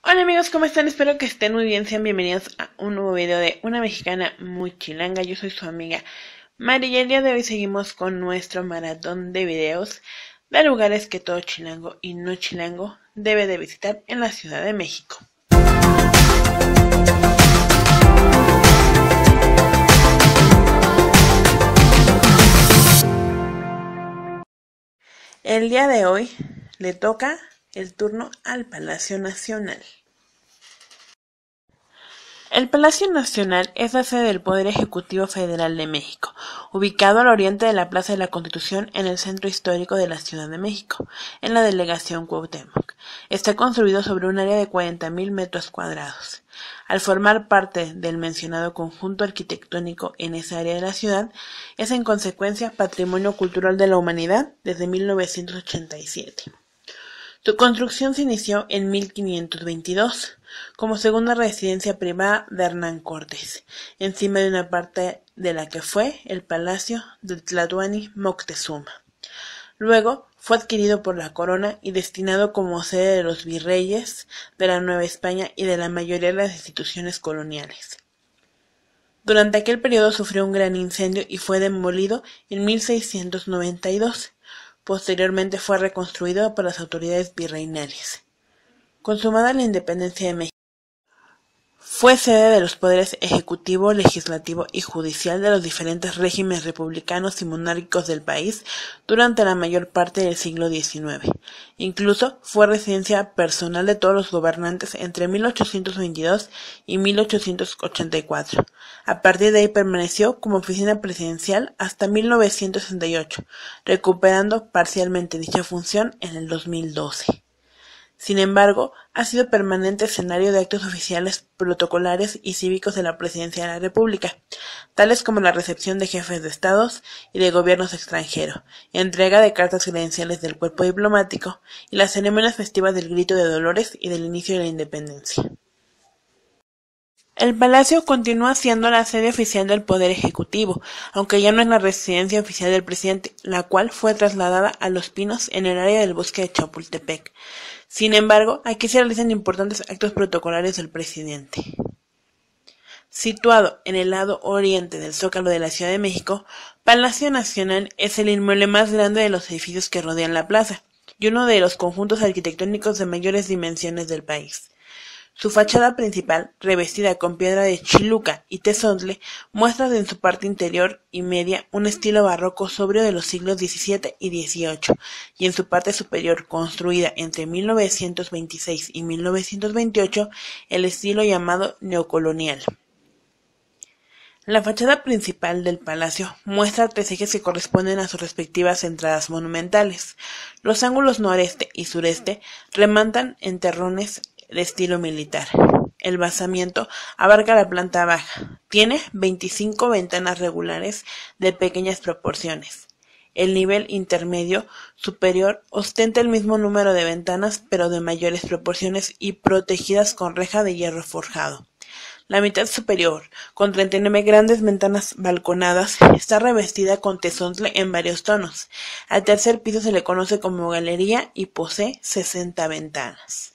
Hola amigos, ¿cómo están? Espero que estén muy bien, sean bienvenidos a un nuevo video de una mexicana muy chilanga. Yo soy su amiga Mari y el día de hoy seguimos con nuestro maratón de videos de lugares que todo chilango y no chilango debe de visitar en la Ciudad de México. El día de hoy le toca el turno al Palacio Nacional. El Palacio Nacional es la sede del Poder Ejecutivo Federal de México, ubicado al oriente de la Plaza de la Constitución en el centro histórico de la Ciudad de México, en la delegación Cuauhtémoc. Está construido sobre un área de 40,000 metros cuadrados. Al formar parte del mencionado conjunto arquitectónico en esa área de la ciudad, es en consecuencia Patrimonio Cultural de la Humanidad desde 1987. Su construcción se inició en 1522, como segunda residencia privada de Hernán Cortés, encima de una parte de la que fue el Palacio de Tlatoani Moctezuma. Luego fue adquirido por la corona y destinado como sede de los virreyes de la Nueva España y de la mayoría de las instituciones coloniales. Durante aquel periodo sufrió un gran incendio y fue demolido en 1692. Posteriormente fue reconstruido por las autoridades virreinales. Consumada la independencia de México, fue sede de los poderes ejecutivo, legislativo y judicial de los diferentes regímenes republicanos y monárquicos del país durante la mayor parte del siglo XIX. Incluso fue residencia personal de todos los gobernantes entre 1822 y 1884. A partir de ahí permaneció como oficina presidencial hasta 1968, recuperando parcialmente dicha función en el 2012. Sin embargo, ha sido permanente escenario de actos oficiales, protocolares y cívicos de la Presidencia de la República, tales como la recepción de jefes de estados y de gobiernos extranjeros, entrega de cartas credenciales del cuerpo diplomático y las ceremonias festivas del Grito de Dolores y del inicio de la independencia. El palacio continúa siendo la sede oficial del Poder Ejecutivo, aunque ya no es la residencia oficial del presidente, la cual fue trasladada a Los Pinos en el área del bosque de Chapultepec. Sin embargo, aquí se realizan importantes actos protocolarios del presidente. Situado en el lado oriente del Zócalo de la Ciudad de México, Palacio Nacional es el inmueble más grande de los edificios que rodean la plaza, y uno de los conjuntos arquitectónicos de mayores dimensiones del país. Su fachada principal, revestida con piedra de Chiluca y tezontle, muestra en su parte interior y media un estilo barroco sobrio de los siglos XVII y XVIII, y en su parte superior, construida entre 1926 y 1928, el estilo llamado neocolonial. La fachada principal del palacio muestra tres ejes que corresponden a sus respectivas entradas monumentales. Los ángulos noreste y sureste rematan en terrones de estilo militar. El basamiento abarca la planta baja. Tiene 25 ventanas regulares de pequeñas proporciones. El nivel intermedio superior ostenta el mismo número de ventanas, pero de mayores proporciones y protegidas con reja de hierro forjado. La mitad superior, con 39 grandes ventanas balconadas, está revestida con tezontle en varios tonos. Al tercer piso se le conoce como galería y posee 60 ventanas.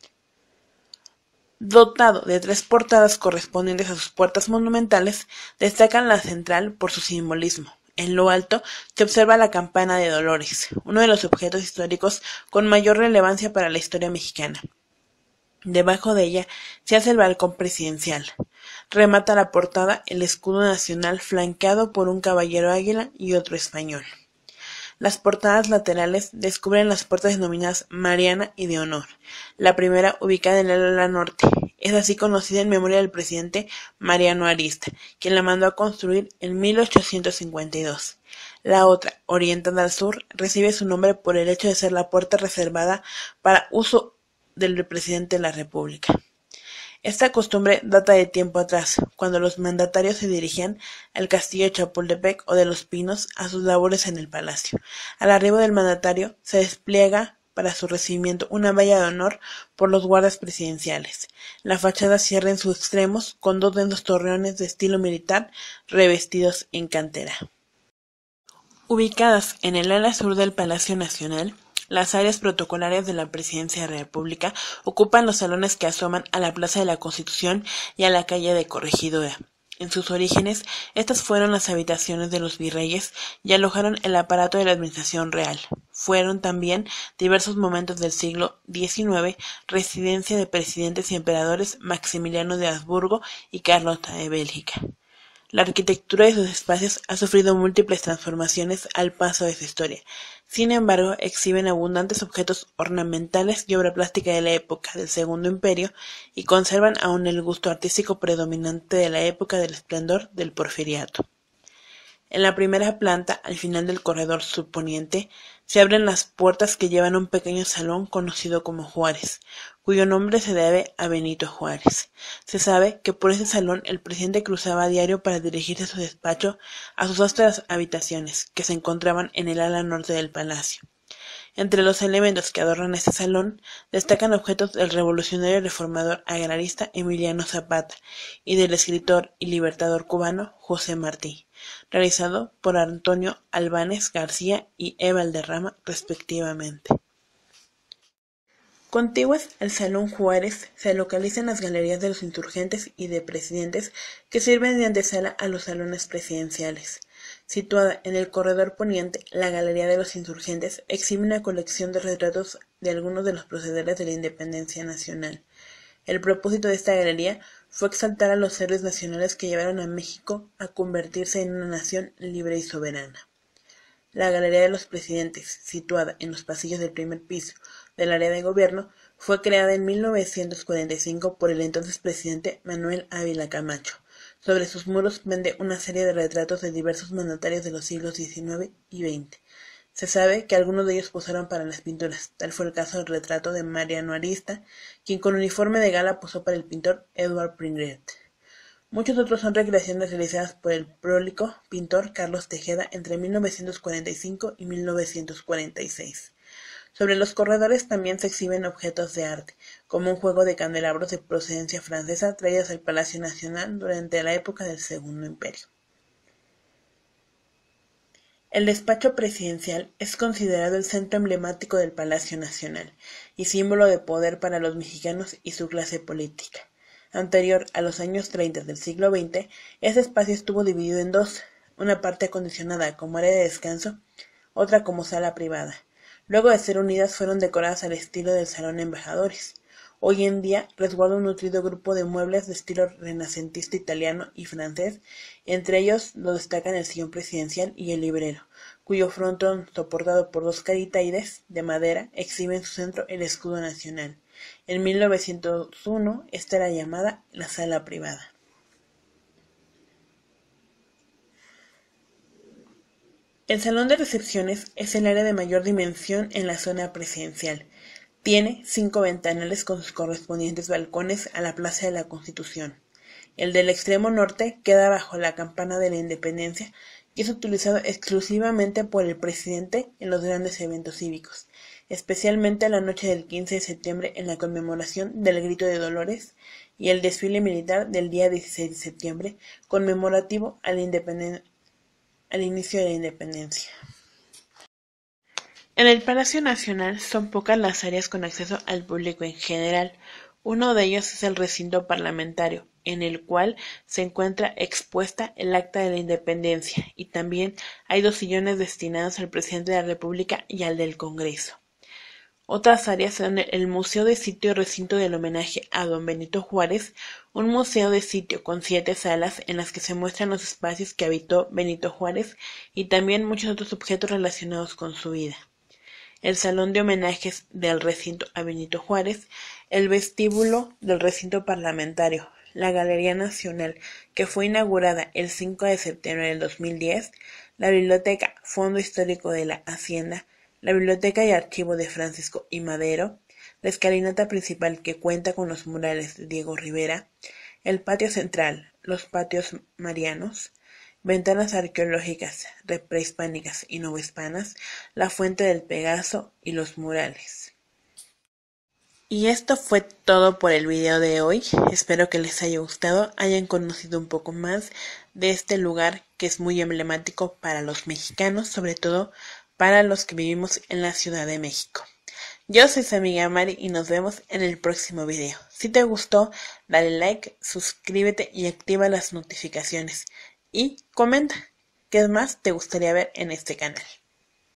Dotado de 3 portadas correspondientes a sus puertas monumentales, destacan la central por su simbolismo. En lo alto se observa la campana de Dolores, uno de los objetos históricos con mayor relevancia para la historia mexicana. Debajo de ella se hace el balcón presidencial. Remata la portada el escudo nacional flanqueado por un caballero águila y otro español. Las portadas laterales descubren las puertas denominadas Mariana y de Honor, la primera ubicada en el ala norte. Es así conocida en memoria del presidente Mariano Arista, quien la mandó a construir en 1852. La otra, orientada al sur, recibe su nombre por el hecho de ser la puerta reservada para uso del presidente de la República. Esta costumbre data de tiempo atrás, cuando los mandatarios se dirigían al castillo de Chapultepec o de Los Pinos a sus labores en el palacio. Al arribo del mandatario se despliega para su recibimiento una valla de honor por los guardas presidenciales. La fachada cierra en sus extremos con 2 densos torreones de estilo militar revestidos en cantera. Ubicadas en el ala sur del Palacio Nacional, Las áreas protocolarias de la Presidencia de la República ocupan los salones que asoman a la Plaza de la Constitución y a la calle de Corregidora. En sus orígenes, estas fueron las habitaciones de los virreyes y alojaron el aparato de la administración real. Fueron también, diversos momentos del siglo XIX, residencia de presidentes y emperadores Maximiliano de Habsburgo y Carlota de Bélgica. La arquitectura de sus espacios ha sufrido múltiples transformaciones al paso de su historia. Sin embargo, exhiben abundantes objetos ornamentales y obra plástica de la época del Segundo Imperio y conservan aún el gusto artístico predominante de la época del esplendor del Porfiriato. En la primera planta, al final del corredor surponiente, se abren las puertas que llevan a un pequeño salón conocido como Juárez, cuyo nombre se debe a Benito Juárez. Se sabe que por ese salón el presidente cruzaba a diario para dirigirse a su despacho a sus otras habitaciones, que se encontraban en el ala norte del palacio. Entre los elementos que adornan este salón destacan objetos del revolucionario reformador agrarista Emiliano Zapata y del escritor y libertador cubano José Martí, realizado por Antonio Albáñez García y E. Valderrama respectivamente. Contiguas al Salón Juárez se localizan las galerías de los insurgentes y de presidentes que sirven de antesala a los salones presidenciales. Situada en el corredor poniente, la Galería de los Insurgentes exhibe una colección de retratos de algunos de los procederes de la independencia nacional. El propósito de esta galería fue exaltar a los héroes nacionales que llevaron a México a convertirse en una nación libre y soberana. La Galería de los Presidentes, situada en los pasillos del primer piso del área de gobierno, fue creada en 1945 por el entonces presidente Manuel Ávila Camacho. Sobre sus muros vende una serie de retratos de diversos mandatarios de los siglos XIX y XX. Se sabe que algunos de ellos posaron para las pinturas, tal fue el caso del retrato de Mariano Arista, quien con uniforme de gala posó para el pintor Edward Pringuet. Muchos otros son recreaciones realizadas por el prolijo pintor Carlos Tejeda entre 1945 y 1946. Sobre los corredores también se exhiben objetos de arte, como un juego de candelabros de procedencia francesa traídos al Palacio Nacional durante la época del Segundo Imperio. El despacho presidencial es considerado el centro emblemático del Palacio Nacional y símbolo de poder para los mexicanos y su clase política. Anterior a los años 30 del siglo XX, este espacio estuvo dividido en dos, una parte acondicionada como área de descanso, otra como sala privada. Luego de ser unidas fueron decoradas al estilo del Salón Embajadores. Hoy en día resguarda un nutrido grupo de muebles de estilo renacentista italiano y francés, entre ellos lo destacan el sillón presidencial y el librero, cuyo frontón, soportado por dos caritaídes de madera, exhibe en su centro el escudo nacional. En 1901 esta era llamada la sala privada. El salón de recepciones es el área de mayor dimensión en la zona presidencial. Tiene 5 ventanales con sus correspondientes balcones a la Plaza de la Constitución. El del extremo norte queda bajo la Campana de la Independencia y es utilizado exclusivamente por el presidente en los grandes eventos cívicos, especialmente la noche del 15 de septiembre en la conmemoración del Grito de Dolores y el desfile militar del día 16 de septiembre, conmemorativo al inicio de la independencia. En el Palacio Nacional son pocas las áreas con acceso al público en general. Uno de ellos es el recinto parlamentario, en el cual se encuentra expuesta el Acta de la Independencia, y también hay 2 sillones destinados al presidente de la República y al del Congreso. Otras áreas son el Museo de Sitio y Recinto del Homenaje a Don Benito Juárez, un museo de sitio con 7 salas en las que se muestran los espacios que habitó Benito Juárez y también muchos otros objetos relacionados con su vida. El Salón de Homenajes del Recinto a Benito Juárez, el vestíbulo del Recinto Parlamentario, la Galería Nacional, que fue inaugurada el 5 de septiembre del 2010, la Biblioteca Fondo Histórico de la Hacienda, la Biblioteca y Archivo de Francisco I. Madero, la escalinata principal que cuenta con los murales de Diego Rivera, el patio central, los patios marianos, ventanas arqueológicas prehispánicas y novohispanas, la fuente del Pegaso y los murales. Y esto fue todo por el video de hoy. Espero que les haya gustado, hayan conocido un poco más de este lugar que es muy emblemático para los mexicanos, sobre todo para los que vivimos en la Ciudad de México. Yo soy su amiga Mari y nos vemos en el próximo video. Si te gustó, dale like, suscríbete y activa las notificaciones. Y comenta qué más te gustaría ver en este canal.